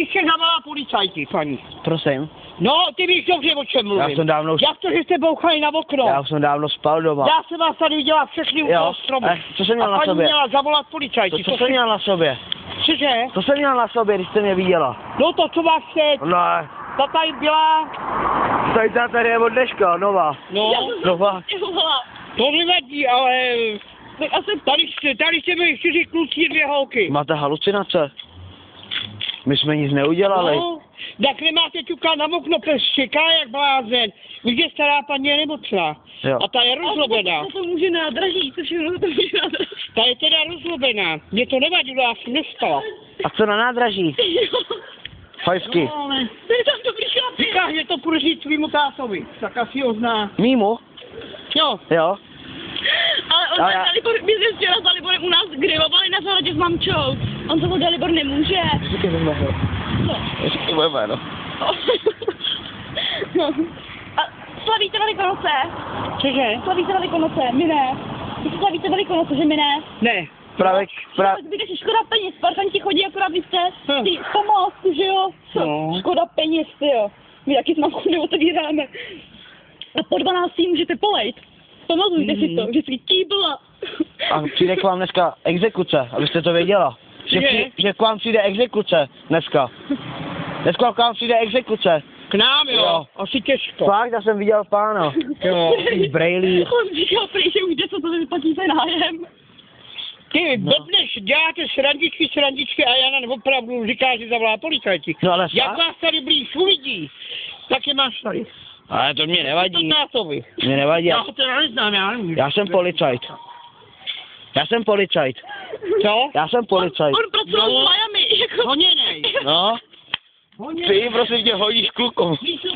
ještě zavolá policajti, paní. Prosím. No, ty víš dobře, o čem mluvím. Já jsem dávno... Jak to, že jste bouchali na okno? Já už jsem dávno spal doma. Já jsem vás tady viděla všechny u toho stromu. Co jsem měl a na sobě? paní měla zavolat policajti. Co jsem měl na sobě? Cože? Co jsem měl na sobě, když jste mě viděla? No to, co máš teď. Ne. Ta tady byla... Tady je od dneška, nová. No. Nová. To nevadí, ale... Tady jste byli 4 kluci, 2 holky. Máte halucinace? My jsme nic neudělali. No, tak nemáte ťukat na okno, pes čeká jak blázen. Víš, že stará paní je nemocná. Jo. A ta je rozlobená. To může nádraží, to všechno to může nádraží. Ta je teda rozlobená. Mně to nevadilo, já jsem nestala. A co na nádraží? Fajsky. No, ale... To je tam dobrý chlapě. Říká, že to půjde říct svýmu tátovi. Tak asi ho zná. Mýmu? Jo. Jo. Ale my jsme včera s Daliborem u nás grilovali na zahradě s mamčou. On toho Dalibor nemůže. Říkej moje jméno. Co? Říkej moje jméno. A slavíte Velikonoce? Cože? Slavíte Velikonoce? My ne. Vy slavíte Velikonoce, že my ne? Ne. Právě. Tak zbytečně škoda peněz, partanti chodí akorát, vy jste ty památku, že jo? No. Škoda peněz, ty jo. My taky známku neotevíráme. A po 12 můžete polejt. Pamatujte si to, vždycky kýbla. A přijde k vám dneska exekuce, abyste to věděla. Že k vám přijde exekuce dneska. Dneska k vám přijde exekuce. K nám, jo. Asi těžko. Fakt, já jsem viděl pána. Jo. Brejlí. On říkal prý, že už jde, co to vyplatíte nájem. Ty blbneš, děláte srandičky a Jana opravdu říká, že zavolá policajti. No ale jak vás tady blíž uvidí, tak je máš tady. Ale to mě nevadí. To tátovi. Mě nevadí. Já ho teda neznám, já nevím. Já jsem policajt. Co? Já jsem policajt. On pracoval v Miami, jako... Honěnej. No. Honěnej. Ty prosím tě hodíš klukům. Víš,